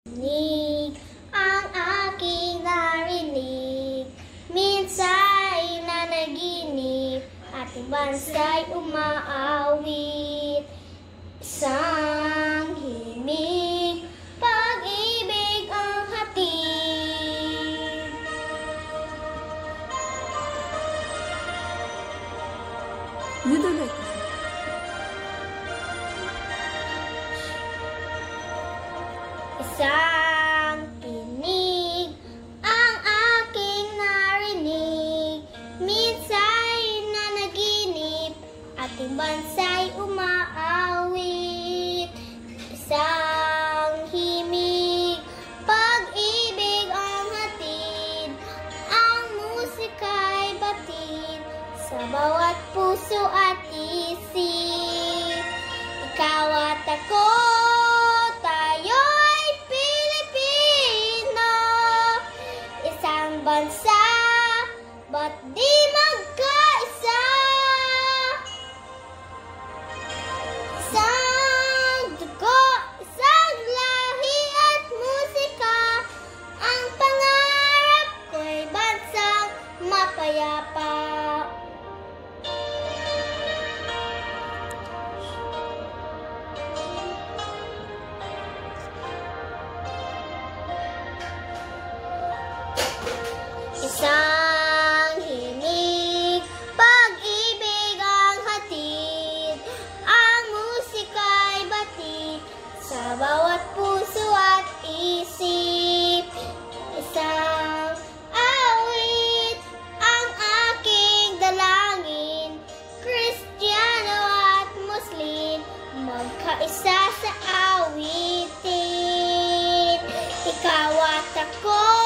Nig ang aking narinig, minsa'y nanaginip, ating bansa'y umaawit. Isang himig, pag-ibig ang hatid. You do like that. Isang tinig ang aking narinig, minsa'y nanaginip, ating bansa'y umaawit. Isang himig, pag-ibig ang hatid, ang musika'y batid sa bawat puso at isip. Ikaw at ako, bansa, ba't di magkaisa? Isang dugo, isang lahi at musika, ang pangarap ko'y bansang mapayapa. Isang himig, pag-ibig ang hatid, ang musika'y batid sa bawat puso at isip. Isang awit, ang aking dalangin, Kristiyano at Muslim, magkaisa sa awitin. Ikaw at ako,